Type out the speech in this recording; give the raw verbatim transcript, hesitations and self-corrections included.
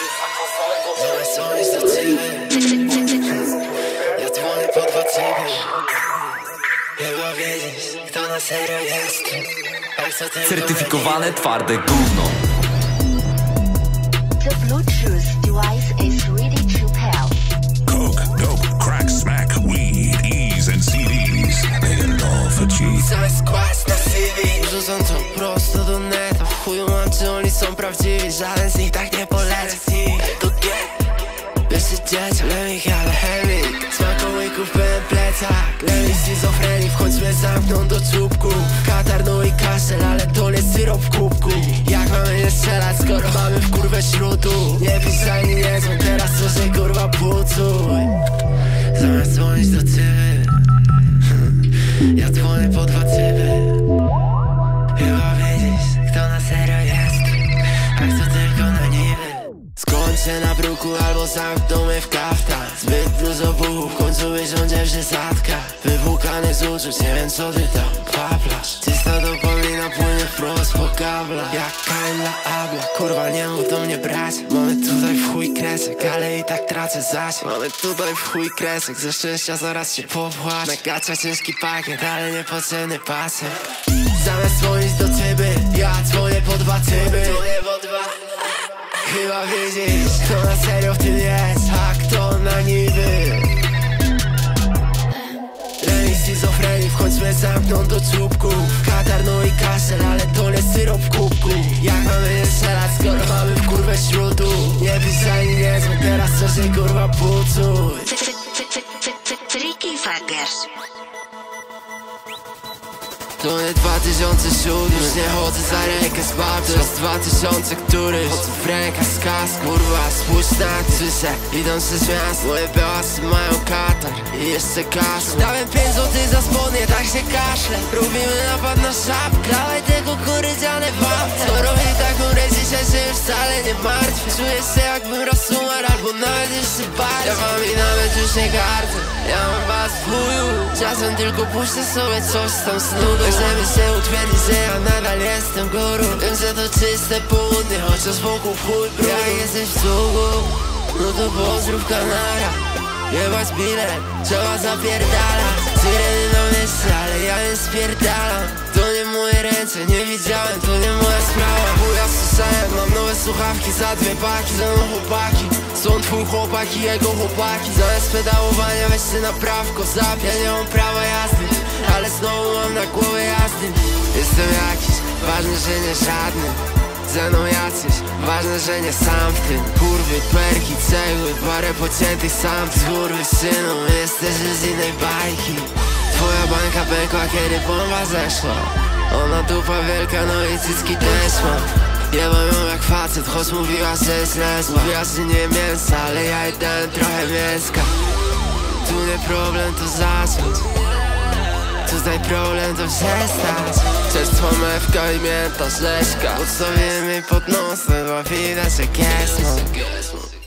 Zamiast dzwonić do ciebie, ja dzwonię po dwa cyby. Chyba wiedzieć, kto na serio jest. Certyfikowane twarde gówno. The Bluetooth device is ready to pair. Coke, dope, crack, smack, weed, E's and C D's. They got it all for cheap. Zamiast kłaść na C V, wrzucam to prosto do neta. W chuju mam, czy oni są prawdziwi. Żaden z nich tak nie poleci. To get. Jeszcze dziecię, lewich, ale chemik. Smakołyków pełen plecak. Lewich schizofrenik, w końcu mnie zamkną do czubku. Katar, no i kaszel, ale to nie syrop w kubku. Jak mamy nie strzelać, skoro mamy w kurwę śrutu? Nie pisali, nie dzwoń, teraz co się kurwa pucuj. Zamiast dzwonić do ciebie, ja dzwonię po dwa cyby. Chyba wiedzieć, kto na serio jest, a kto tylko na niby. Skończę na bruku albo zamkną mnie w kaftan. Zbyt dużo buchów, w końcu wysiądzie przysadka. Wypłukany z uczuć, nie wiem co ty tam paplasz. Czysta dopamina płynie wprost po kablach. Jak Kain dla Abla, kurwa nie mów do mnie brać. Mamy tutaj w chuj kresek, ale i tak tracę zaś. Mamy tutaj w chuj kresek, ze szczęścia zaraz się popłacz. Na gacza ciężki pakiet, ale niepotrzebny pasek. Zamiast dzwonić do ciebie, ja dzwonię po dwa cyby. Chyba wiedzieć, kto na serio w tym jest, a kto na niby. Lewich schizofrenik, w końcu mnie zamkną do czubku. Katar, no i kaszel, ale to nie syrop w kubku. Jak mamy nie strzelać, skoro mamy w kurwę śrutu? Nie pisali, nie dzwoń, teraz co się kurwa pucuj. Tricky Fuckers. To nie dwa tysiące siódmy, już nie chodzę za rękę z babcią. To jest dwa tysiące któryś, chodzę w rękach z kas. Kurwa, spójrz na tysze, idą przez miasto. Moje białasy mają katar i jeszcze kaszle. Dałem pięć złotych za spodnie, tak się kaszle. Robimy napad na szapkę, dawaj tego kurydziane babce. Skoro i tak umrę dzisiaj, się już wcale nie martwię. Czuję się jakbym raz umarł, albo nawet jeszcze bardziej. Ja wam i nawet już nie gardzę, ja mam was w chuju. Czasem tylko puszczę sobie coś tam z nudą. Żeby się utwierdzić, że ja nadal jestem guru. Wiem, że to czyste południe, chociaż wokół chuj brud. Jak jesteś w długu, no to pozdrów kanara. Jebać bilet, trzeba zapierdalać. Syreny na mieście, ale ja nie spierdalam. To nie moje ręce, nie widziałem, to nie moja sprawa. Chuja słyszałem, mam nowe słuchawki za dwie paki. Ze mną chłopaki, są twój chłopak i jego chłopaki. Zamiast pedałowania weź się na prawko, zap. Ja nie mam prawa jazdy, ale znowu mam na głowie jazdy. Jestem jakiś, ważne, że nie żadny. Ze mną jacyś, ważne, że nie sam w tym. Kurwy, perki, cegły, parę pociętych sam. Kurwy synu, jesteś z innej bajki. Twoja bańka pękła, kiedy bomba zeszła. Ona dupa wielka, no i cycki też ma. Jebam ją jak facet, choć mówiła, że jest lesba. Mówiła, że nie mięsa, ale ja jej dałem trochę mięska. Tu nie problem, to zacząć. Tutaj problem to przestać. Czerstwo mewka i mięta, rzeźka. Podstawiłem jej pod nos, ledwa widać jak jest.